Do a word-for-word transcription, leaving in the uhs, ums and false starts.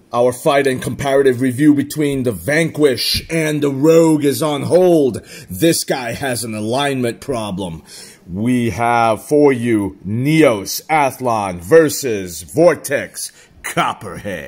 Our fight and comparative review between the Vanquish and the Rogue is on hold. This guy has an alignment problem. We have for you Neos Athlon versus Vortex Copperhead.